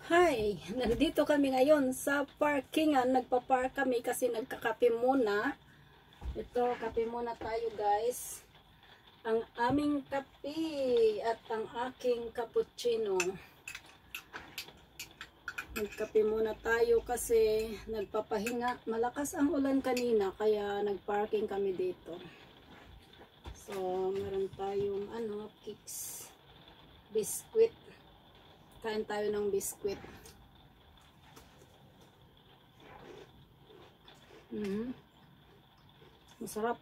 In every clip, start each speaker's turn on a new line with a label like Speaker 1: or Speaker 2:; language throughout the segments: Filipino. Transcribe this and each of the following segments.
Speaker 1: Hi! Nandito kami ngayon sa parkingan. Nagpa-park kami kasi nagkakape muna. Ito, kape muna tayo guys. Ang aming kape at ang aking cappuccino. Nagkape muna tayo kasi nagpapahinga. Malakas ang ulan kanina kaya nagparking kami dito. So, meron tayong cakes, biskuit. Kain tayo ng biskuit. Masarap.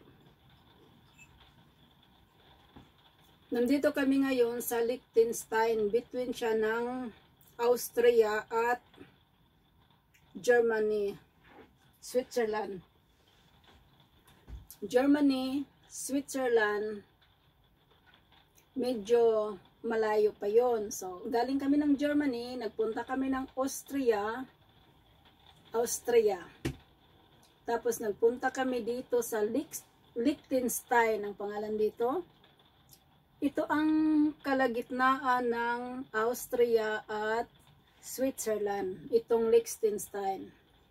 Speaker 1: Nandito kami ngayon sa Liechtenstein. Between siya ng Austria at Germany. Switzerland. Germany, Switzerland. Medyo malayo pa yon. So, galing kami ng Germany, nagpunta kami ng Austria. Tapos nagpunta kami dito sa Liechtenstein, ang pangalan dito. Ito ang kalagitnaan ng Austria at Switzerland, itong Liechtenstein.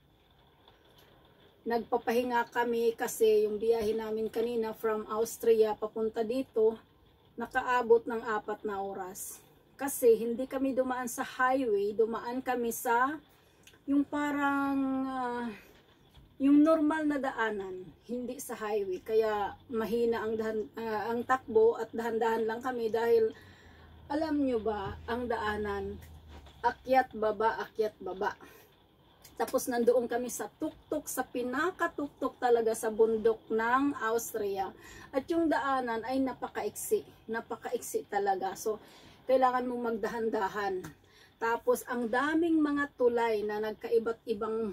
Speaker 1: Nagpapahinga kami kasi yung biyahe namin kanina from Austria papunta dito, nakaabot ng 4 na oras. Kasi hindi kami dumaan sa highway, dumaan kami sa yung parang yung normal na daanan, hindi sa highway. Kaya mahina ang takbo at dahan-dahan lang kami dahil alam nyo ba, ang daanan akyat baba. Tapos nandoon kami sa tuktok, sa pinakatuktok talaga sa bundok ng Austria. At yung daanan ay napakaiksi talaga. So, kailangan mong magdahan-dahan. Tapos, ang daming mga tulay na nagkaiba't ibang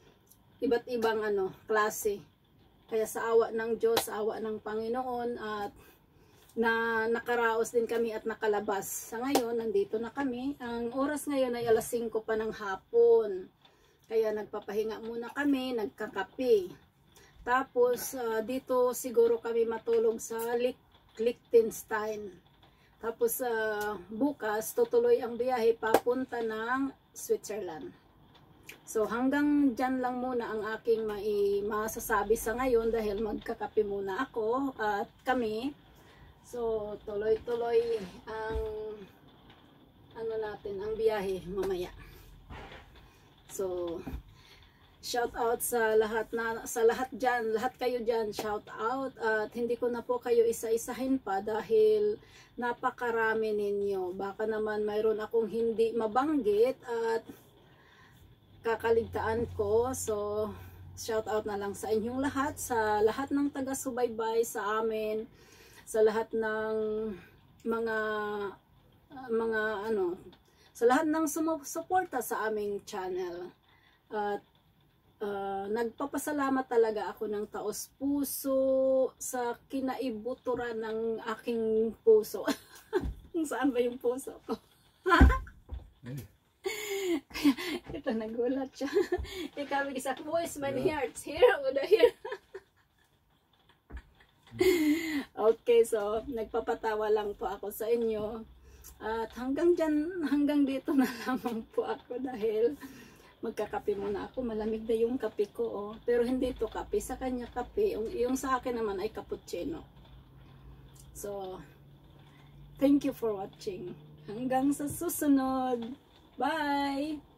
Speaker 1: klase. Kaya sa awa ng Diyos, sa awa ng Panginoon, at na nakaraos din kami at nakalabas. Sa ngayon, nandito na kami. Ang oras ngayon ay alas 5 pa ng hapon. Kaya nagpapahinga muna kami, nagkakape. Tapos dito siguro kami matulog sa Liechtenstein. Tapos bukas tutuloy ang biyahe papunta ng Switzerland. So hanggang dyan lang muna ang aking masasabi sa ngayon dahil magkakape muna ako at kami. So tuloy-tuloy ang ang biyahe mamaya. So, shout out sa lahat dyan, lahat kayo dyan, shout out. At hindi ko na po kayo isa-isahin pa dahil napakarami ninyo. Baka naman mayroon akong hindi mabanggit at kakaligtaan ko. So, shout out na lang sa inyong lahat, sa lahat ng taga-subaybay sa amin, sa lahat ng sa lahat ng sumusuporta sa aming channel. At nagpapasalamat talaga ako ng taos puso sa kinaibuturan ng aking puso. Saan ba yung puso ko? Ito, nagulat siya. Ikaw, isa voice, my heart here or here. Okay, so nagpapatawa lang po ako sa inyo. At hanggang dito na lamang po ako dahil magkakape muna ako. Malamig na yung kape ko. Oh. Pero hindi ito kape. Sa kanya kape. Yung sa akin naman ay cappuccino. So, thank you for watching. Hanggang sa susunod. Bye!